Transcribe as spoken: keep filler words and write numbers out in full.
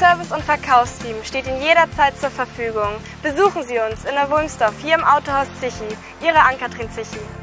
Service und Verkaufsteam steht Ihnen jederzeit zur Verfügung. Besuchen Sie uns in der Wulmsdorf hier im Autohaus Zichi. Ihre Ann-Kathrin Zichi.